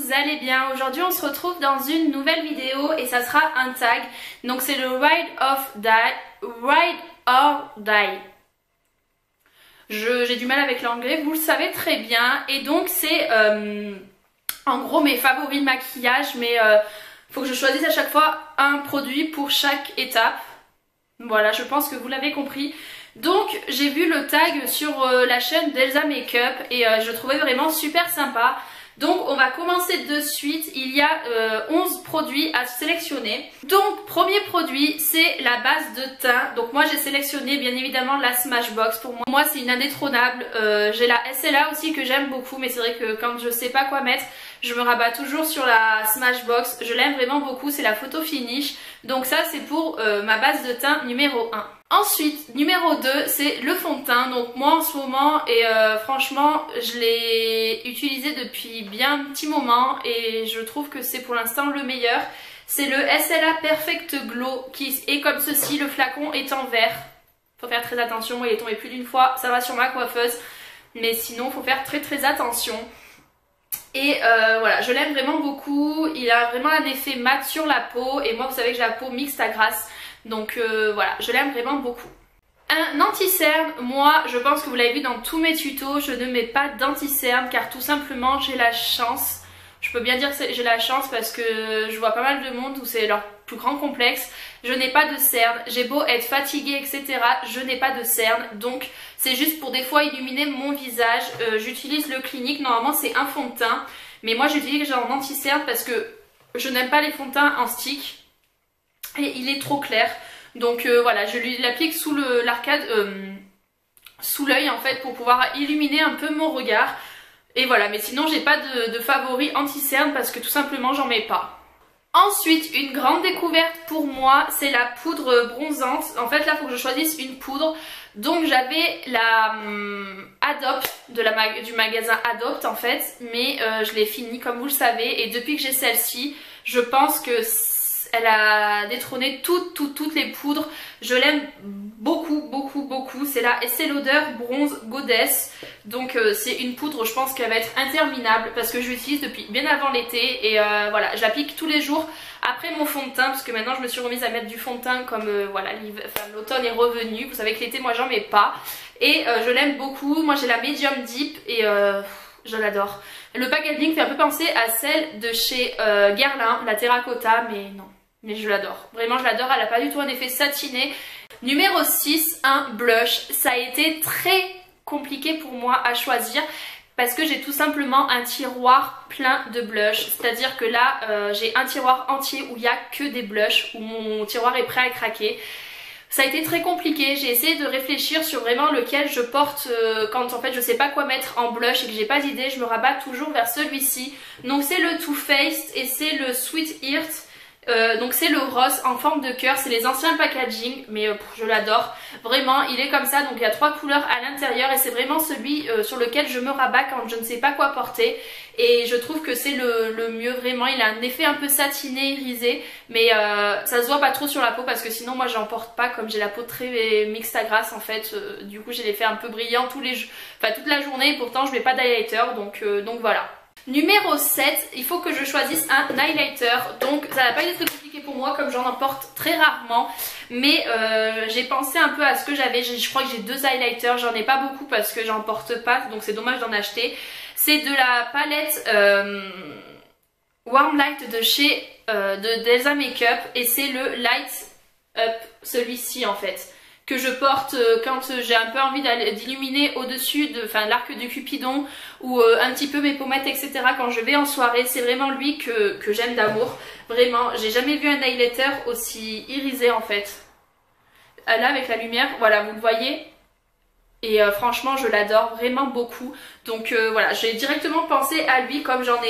vous allez bien. Aujourd'hui on se retrouve dans une nouvelle vidéo et ça sera un tag. Donc c'est le Ride or Die. J'ai du mal avec l'anglais, vous le savez très bien. Et donc c'est en gros mes favoris maquillage, mais faut que je choisisse à chaque fois un produit pour chaque étape. Voilà, je pense que vous l'avez compris. Donc j'ai vu le tag sur la chaîne d'Elsa Makeup et je le trouvais vraiment super sympa. Donc on va commencer de suite. Il y a 11 produits à sélectionner. Donc premier produit, c'est la base de teint. Donc moi j'ai sélectionné bien évidemment la Smashbox. Pour moi c'est une indétrônable. J'ai la SLA aussi que j'aime beaucoup, mais c'est vrai que quand je sais pas quoi mettre, je me rabats toujours sur la Smashbox. Je l'aime vraiment beaucoup, c'est la photo finish. Donc ça c'est pour ma base de teint numéro 1. Ensuite, numéro 2, c'est le fond de teint. Donc moi en ce moment, et franchement, je l'ai utilisé depuis bien un petit moment et je trouve que c'est pour l'instant le meilleur. C'est le SLA Perfect Glow qui est comme ceci, le flacon est en verre. Faut faire très attention, moi il est tombé plus d'une fois, ça va sur ma coiffeuse. Mais sinon, faut faire très attention. Et voilà, je l'aime vraiment beaucoup, il a vraiment un effet mat sur la peau et moi vous savez que j'ai la peau mixte à grasse. Donc voilà, je l'aime vraiment beaucoup. Un anti-cerne, moi je pense que vous l'avez vu dans tous mes tutos, je ne mets pas d'anti-cerne car tout simplement j'ai la chance. Je peux bien dire que j'ai la chance parce que je vois pas mal de monde où c'est leur plus grand complexe. Je n'ai pas de cerne, j'ai beau être fatiguée etc, je n'ai pas de cerne. Donc c'est juste pour des fois illuminer mon visage. J'utilise le Clinique, normalement c'est un fond de teint. Mais moi j'utilise genre en anti-cerne parce que je n'aime pas les fonds de teint en stick. Et il est trop clair. Donc voilà, je lui l'applique sous l'arcade, sous l'œil en fait pour pouvoir illuminer un peu mon regard. Et voilà, mais sinon j'ai pas de favori anti-cerne parce que tout simplement j'en mets pas. Ensuite, une grande découverte pour moi, c'est la poudre bronzante. En fait là, il faut que je choisisse une poudre. Donc j'avais la Adopt du magasin Adopt en fait, mais je l'ai fini comme vous le savez. Et depuis que j'ai celle-ci, je pense que elle a détrôné toutes les poudres. Je l'aime beaucoup. C'est la Estée Lauder Bronze Goddess. Donc c'est une poudre, je pense qu'elle va être interminable parce que je l'utilise depuis bien avant l'été. Et voilà, je l'applique tous les jours après mon fond de teint parce que maintenant je me suis remise à mettre du fond de teint comme voilà, l'automne est revenu. Vous savez que l'été moi j'en mets pas. Et je l'aime beaucoup. Moi j'ai la Medium Deep et je l'adore. Le packaging fait un peu penser à celle de chez Guerlain, la Terracotta, mais non. Mais je l'adore, vraiment je l'adore, elle n'a pas du tout un effet satiné. Numéro 6, un blush. Ça a été très compliqué pour moi à choisir parce que j'ai tout simplement un tiroir plein de blush. C'est-à-dire que là, j'ai un tiroir entier où il n'y a que des blushs, où mon tiroir est prêt à craquer. Ça a été très compliqué, j'ai essayé de réfléchir sur vraiment lequel je porte quand en fait je sais pas quoi mettre en blush et que j'ai pas d'idée, je me rabats toujours vers celui-ci. Donc c'est le Too Faced et c'est le Sweet Heart. Donc c'est le rose en forme de cœur, c'est les anciens packaging, mais je l'adore. Vraiment, il est comme ça, donc il y a 3 couleurs à l'intérieur et c'est vraiment celui sur lequel je me rabats quand je ne sais pas quoi porter. Et je trouve que c'est le mieux vraiment, il a un effet un peu satiné, irisé, mais ça se voit pas trop sur la peau parce que sinon moi j'en porte pas comme j'ai la peau très mixte à grasse en fait. Du coup j'ai les faits un peu brillants toute la journée et pourtant je mets pas d'highlighter, donc voilà. Numéro 7, il faut que je choisisse un highlighter. Donc ça n'a pas été très compliqué pour moi comme j'en emporte très rarement. Mais j'ai pensé un peu à ce que j'avais. Je crois que j'ai 2 highlighters, j'en ai pas beaucoup parce que j'en porte pas. Donc c'est dommage d'en acheter. C'est de la palette Warm Light de chez d'Elsa Makeup. Et c'est le Light Up, celui-ci en fait, que je porte quand j'ai un peu envie d'illuminer au-dessus de l'arc du Cupidon ou un petit peu mes pommettes etc. quand je vais en soirée. C'est vraiment lui que j'aime d'amour. Vraiment, j'ai jamais vu un highlighter aussi irisé en fait. Là avec la lumière, voilà, vous le voyez. Et franchement, je l'adore vraiment beaucoup. Donc voilà, j'ai directement pensé à lui comme j'en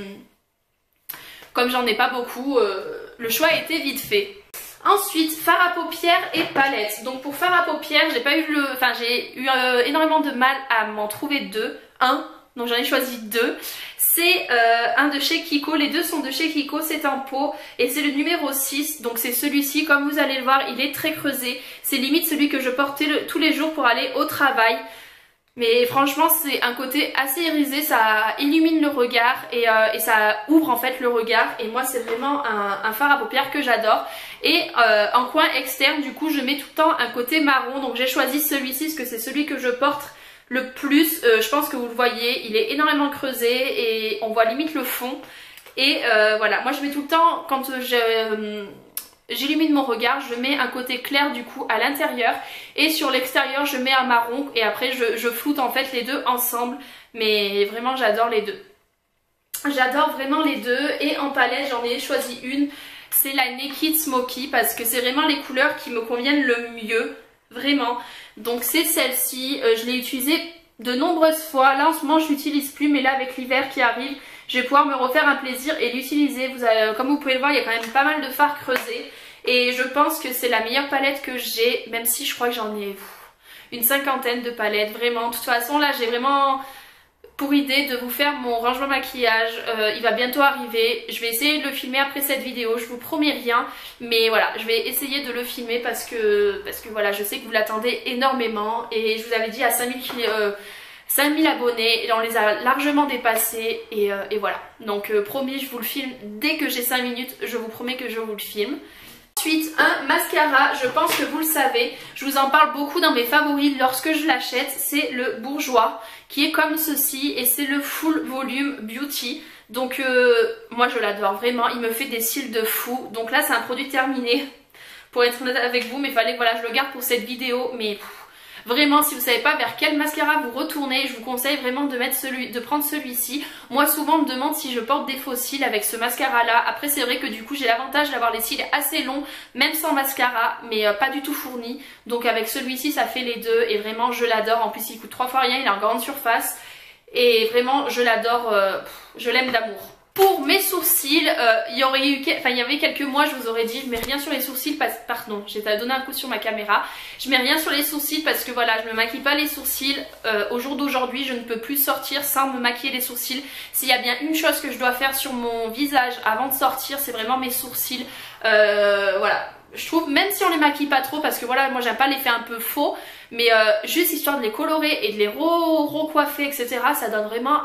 ai pas beaucoup. Le choix a été vite fait. Ensuite, fard à paupières et palette. Donc pour fard à paupières, j'ai eu énormément de mal à m'en trouver donc j'en ai choisi 2. C'est un de chez Kiko, les 2 sont de chez Kiko, c'est en pot et c'est le numéro 6. Donc c'est celui-ci, comme vous allez le voir, il est très creusé. C'est limite celui que je portais tous les jours pour aller au travail. Mais franchement c'est un côté assez irisé, ça illumine le regard et ça ouvre en fait le regard. Et moi c'est vraiment un fard à paupières que j'adore. Et en coin externe du coup je mets tout le temps un côté marron. Donc j'ai choisi celui-ci parce que c'est celui que je porte le plus. Je pense que vous le voyez, il est énormément creusé et on voit limite le fond. Et voilà, moi je mets tout le temps quand j'illumine mon regard, je mets un côté clair du coup à l'intérieur et sur l'extérieur je mets un marron et après je floute en fait les deux ensemble. Mais vraiment j'adore les deux. J'adore vraiment les deux et en palette j'en ai choisi une. C'est la Naked Smoky parce que c'est vraiment les couleurs qui me conviennent le mieux. Vraiment. Donc c'est celle-ci. Je l'ai utilisée de nombreuses fois. Là en ce moment je l'utilise plus mais là avec l'hiver qui arrive je vais pouvoir me refaire un plaisir et l'utiliser. Comme vous pouvez le voir, il y a quand même pas mal de fards creusés. Et je pense que c'est la meilleure palette que j'ai, même si je crois que j'en ai une cinquantaine de palettes. Vraiment, de toute façon là j'ai vraiment pour idée de vous faire mon rangement maquillage. Il va bientôt arriver. Je vais essayer de le filmer après cette vidéo, je vous promets rien. Mais voilà, je vais essayer de le filmer parce que voilà, je sais que vous l'attendez énormément. Et je vous avais dit à 5000 abonnés et on les a largement dépassés et voilà. Donc promis, je vous le filme dès que j'ai 5 minutes, je vous promets que je vous le filme. Ensuite un mascara, je pense que vous le savez, je vous en parle beaucoup dans mes favoris lorsque je l'achète, c'est le Bourjois qui est comme ceci et c'est le Full Volume Beauty. Donc moi je l'adore vraiment, il me fait des cils de fou. Donc là c'est un produit terminé pour être honnête avec vous, mais il fallait que voilà, je le garde pour cette vidéo. Mais vraiment, si vous ne savez pas vers quel mascara vous retournez, je vous conseille vraiment de prendre celui-ci. Moi souvent on me demande si je porte des faux cils avec ce mascara là. Après c'est vrai que du coup j'ai l'avantage d'avoir les cils assez longs, même sans mascara, mais pas du tout fournis. Donc avec celui-ci ça fait les deux et vraiment je l'adore. En plus il coûte 3 fois rien, il est en grande surface. Et vraiment je l'adore, je l'aime d'amour. Pour mes sourcils, il y avait quelques mois je vous aurais dit je mets rien sur les sourcils pardon, j'ai donné un coup sur ma caméra. Je mets rien sur les sourcils parce que voilà, je me maquille pas les sourcils. Au jour d'aujourd'hui je ne peux plus sortir sans me maquiller les sourcils. S'il y a bien une chose que je dois faire sur mon visage avant de sortir, c'est vraiment mes sourcils. Voilà. Je trouve, même si on les maquille pas trop, parce que voilà, moi j'aime pas l'effet un peu faux, mais juste histoire de les colorer et de les recoiffer, etc. Ça donne vraiment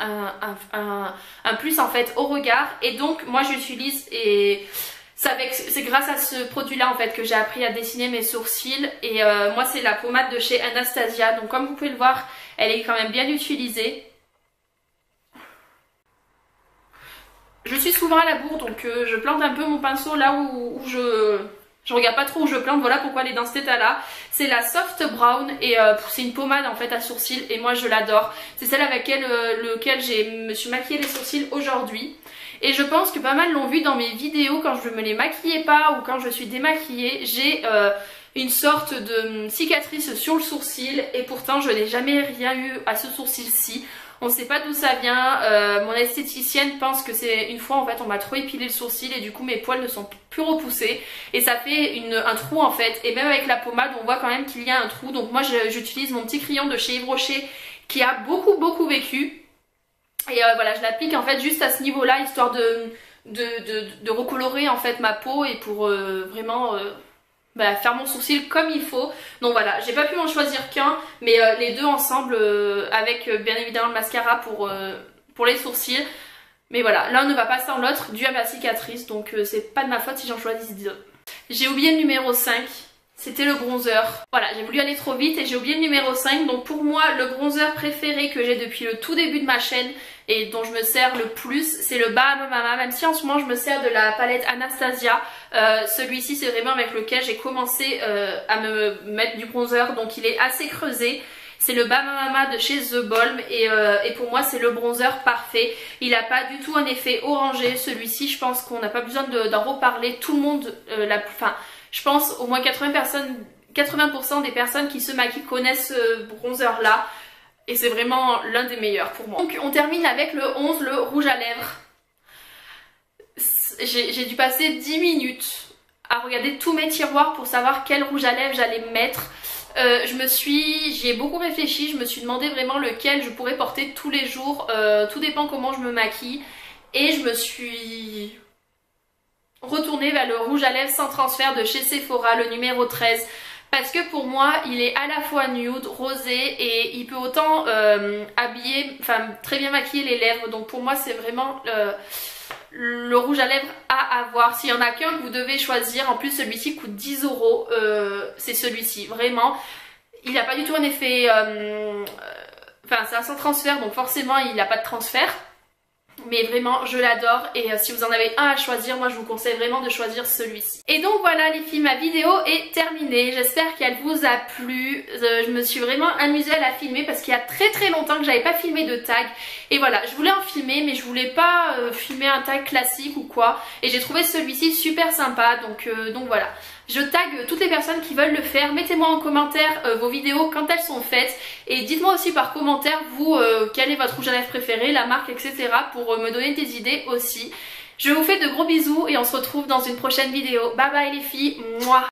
un plus en fait au regard. Et donc moi j'utilise, et c'est grâce à ce produit là en fait que j'ai appris à dessiner mes sourcils. Et moi c'est la pommade de chez Anastasia, donc comme vous pouvez le voir, elle est quand même bien utilisée. Je suis souvent à la bourre, donc je plante un peu mon pinceau là où je regarde pas trop où je plante. Voilà pourquoi elle est dans cet état là. C'est la Soft Brown et c'est une pommade en fait à sourcils et moi je l'adore. C'est celle avec lequel me suis maquillée les sourcils aujourd'hui. Et je pense que pas mal l'ont vu dans mes vidéos quand je me les maquillais pas ou quand je suis démaquillée. J'ai une sorte de cicatrice sur le sourcil et pourtant je n'ai jamais rien eu à ce sourcil-ci. On sait pas d'où ça vient, mon esthéticienne pense que c'est une fois en fait on m'a trop épilé le sourcil et du coup mes poils ne sont plus repoussés et ça fait un trou en fait. Et même avec la pommade on voit quand même qu'il y a un trou. Donc moi j'utilise mon petit crayon de chez Yves Rocher qui a beaucoup vécu. Et voilà, je l'applique en fait juste à ce niveau là histoire de recolorer en fait ma peau et pour vraiment faire mon sourcil comme il faut. Donc voilà, j'ai pas pu m'en choisir qu'un, mais les deux ensemble avec bien évidemment le mascara pour les sourcils. Mais voilà, l'un ne va pas sans l'autre dû à ma cicatrice, donc c'est pas de ma faute si j'en choisis deux. J'ai oublié le numéro 5. C'était le bronzer. Voilà, j'ai voulu aller trop vite et j'ai oublié le numéro 5. Donc pour moi, le bronzer préféré que j'ai depuis le tout début de ma chaîne et dont je me sers le plus, c'est le Bahama Mama. Même si en ce moment je me sers de la palette Anastasia. Celui-ci c'est vraiment avec lequel j'ai commencé à me mettre du bronzer. Donc il est assez creusé. C'est le Bahama Mama de chez The Balm et pour moi c'est le bronzer parfait. Il n'a pas du tout un effet orangé. Celui-ci je pense qu'on n'a pas besoin d'en reparler. Tout le monde je pense au moins 80% des personnes qui se maquillent connaissent ce bronzer là. Et c'est vraiment l'un des meilleurs pour moi. Donc on termine avec le 11, le rouge à lèvres. J'ai dû passer 10 minutes à regarder tous mes tiroirs pour savoir quel rouge à lèvres j'allais mettre. J'y ai beaucoup réfléchi, je me suis demandé vraiment lequel je pourrais porter tous les jours. Tout dépend comment je me maquille. Et je me suis retournée vers le rouge à lèvres sans transfert de chez Sephora, le numéro 13. parce que pour moi il est à la fois nude, rosé et il peut autant habiller, enfin très bien maquiller les lèvres. Donc pour moi c'est vraiment le rouge à lèvres à avoir. S'il y en a qu'un que vous devez choisir, en plus celui-ci coûte 10 €, c'est celui-ci, vraiment. Il n'a pas du tout un effet, enfin c'est un sans transfert donc forcément il n'a pas de transfert. Mais vraiment je l'adore et si vous en avez un à choisir, moi je vous conseille vraiment de choisir celui-ci. Et donc voilà les filles, ma vidéo est terminée, j'espère qu'elle vous a plu. Je me suis vraiment amusée à la filmer parce qu'il y a très longtemps que j'avais pas filmé de tag. Et voilà, je voulais en filmer mais je voulais pas filmer un tag classique ou quoi. Et j'ai trouvé celui-ci super sympa, donc voilà. Je tag toutes les personnes qui veulent le faire. Mettez-moi en commentaire vos vidéos quand elles sont faites. Et dites-moi aussi par commentaire vous quel est votre rouge à lèvres préféré, la marque, etc. pour me donner des idées aussi. Je vous fais de gros bisous et on se retrouve dans une prochaine vidéo. Bye bye les filles. Mouah.